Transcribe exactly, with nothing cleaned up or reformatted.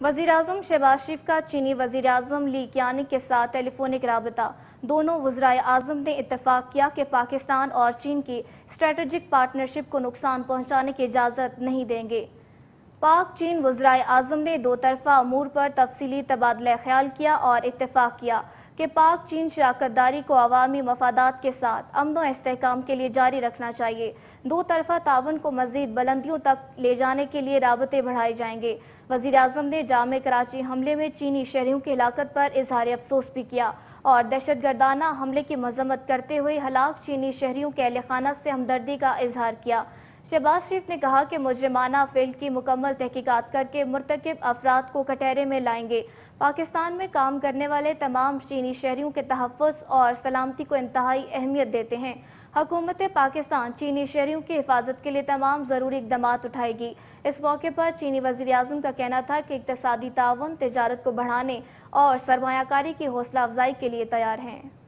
वज़ीर-ए-आज़म शहबाज शरीफ का चीनी वज़ीर-ए-आज़म ली कियानी के साथ टेलीफोनिक राबता। दोनों वज़राए-आज़म ने इत्तेफाक किया कि पाकिस्तान और चीन की स्ट्रेटेजिक पार्टनरशिप को नुकसान पहुंचाने की इजाज़त नहीं देंगे। पाक चीन वज़राए-आज़म ने दो तरफ़ा अमूर पर तफसीली तबादला ख्याल किया और इत्तेफाक किया कि पाक चीन शराकतदारी को अवामी मफादात के साथ अमन व इस्तेहकाम के लिए जारी रखना चाहिए। दो तरफ़ा ताउन को मज़ीद बुलंदियों तक ले जाने के लिए राबते बढ़ाए जाएंगे। वज़ीर-ए-आज़म ने जामे कराची हमले में चीनी शहरियों की हलाकत पर इजहार अफसोस भी किया और दहशतगर्दाना हमले की मजम्मत करते हुए हलाक चीनी शहरियों के अहले खाना से हमदर्दी का इजहार किया। शहबाज शरीफ ने कहा कि मुजरिमाना फेल की मुकम्मल तहकीकात करके मुर्तकिब अफराद को कटहरे में लाएंगे। पाकिस्तान में काम करने वाले तमाम चीनी शहरियों के तहफ़्फ़ुज़ और सलामती को इंतहाई अहमियत देते हैं। हुकूमत पाकिस्तान चीनी शहरियों की हिफाजत के लिए तमाम ज़रूरी इक़दामात उठाएगी। इस मौके पर चीनी वज़ीर-ए-आज़म का कहना था कि इक़्तिसादी ताउन, तिजारत को बढ़ाने और सरमायाकारी की हौसला अफजाई के लिए तैयार हैं।